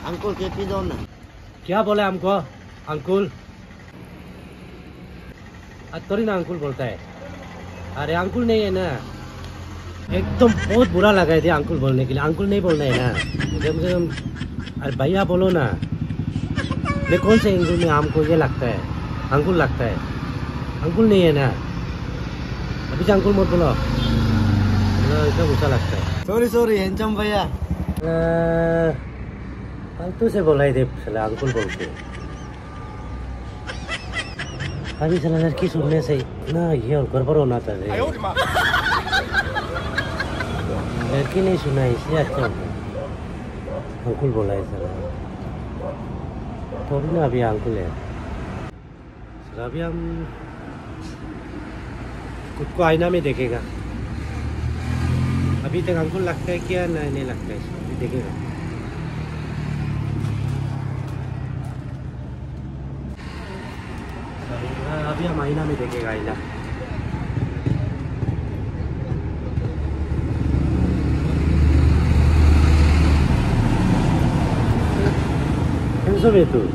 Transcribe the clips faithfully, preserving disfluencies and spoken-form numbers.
अंकुल खेती दो ना। क्या बोले हमको अंकुल? थोड़ी ना अंकुल बोलता है। अरे अंकुल नहीं है ना, एकदम बहुत बुरा लगा है अंकुल बोलने के लिए। अंकुल नहीं बोलना है ना मुझे मुझे अरे भैया बोलो ना। मैं कौन से एंगल में हमको ये लगता है अंकुल लगता है? अंकुल नहीं है ना, अभी अंकुल मत बोलो, इतना गुस्सा लगता है। सॉरी सॉरी हैंडसम भैया। फालतू से बोला दे साला अंकुल बोल के। अभी साला लड़की सुनने से ना ये और गड़बड़ होना था रे। लड़की नहीं सुना इसलिए अच्छा अंकुल बोला है साला। थोड़ी ना अभी अंकुल है साला। अभी हम खुद को आईना में देखेगा। अभी तक अंकुल लगता है क्या? नहीं नहीं लगता है, अभी देखेगा। अभी हम आईना में देखेगा आईना। कैसे में तू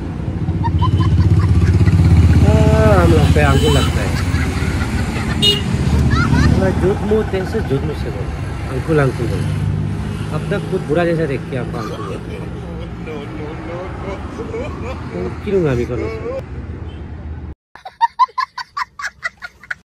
हम लगता है अंकुल लगता है। झूठ मुँह कैसे झूठ मुँह से बोल अंकुल अंकुल बोल। अब तक खुद बुरा जैसा देख के आपको अंकुल बोल क्यों अभी करो।